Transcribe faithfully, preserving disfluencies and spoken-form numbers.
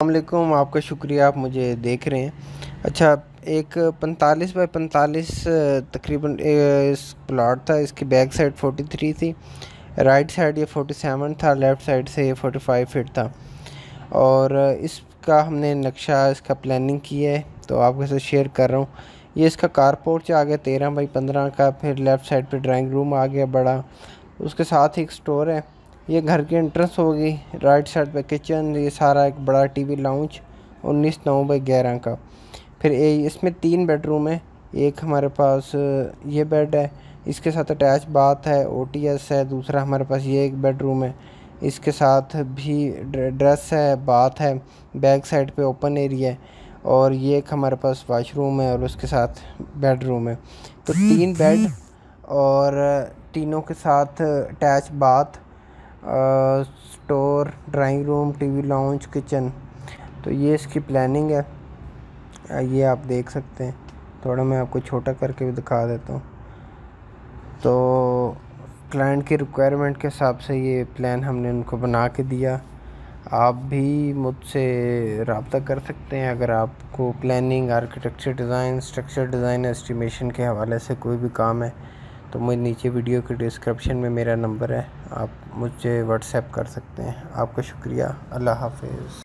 वालेकुम, आपका शुक्रिया, आप मुझे देख रहे हैं। अच्छा, एक पैंतालीस बाई पैंतालीस तकरीबन इस प्लॉट था। इसकी बैक साइड तैंतालीस थी, राइट साइड ये सैंतालीस था, लेफ़्ट साइड से ये पैंतालीस फीट था। और इसका हमने नक्शा, इसका प्लानिंग की है, तो आपके साथ शेयर कर रहा हूँ। ये इसका कार पोर्च आ गया तेरह बाई पंद्रह का। फिर लेफ़्ट साइड पे ड्राइंग रूम आ गया बड़ा, उसके साथ ही एक स्टोर है। ये घर की एंट्रेंस होगी। राइट साइड पे किचन, ये सारा एक बड़ा टीवी लाउंज उन्नीस नौ बाई ग्यारह का। फिर ये इसमें तीन बेडरूम है। एक हमारे पास ये बेड है, इसके साथ अटैच बाथ है, ओटीएस है। दूसरा हमारे पास ये एक बेडरूम है, इसके साथ भी ड्रेस है, बाथ है। बैक साइड पे ओपन एरिया है। और ये एक हमारे पास वॉशरूम है और उसके साथ बेडरूम है। तो तीन बेड और तीनों के साथ attach bath, store, drawing room, TV lounge, kitchen. तो ये इसकी प्लानिंग है, ये आप देख सकते हैं। थोड़ा मैं आपको छोटा करके भी दिखा देता हूँ। तो क्लाइंट की रिक्वायरमेंट के हिसाब से ये प्लान हमने उनको बना के दिया। आप भी मुझसे रब्ता कर सकते हैं अगर आपको planning, architecture design, structure design, estimation के हवाले से कोई भी काम है। तो मुझे नीचे वीडियो के डिस्क्रिप्शन में मेरा नंबर है, आप मुझे व्हाट्सएप कर सकते हैं। आपका शुक्रिया। अल्लाह हाफ़िज़।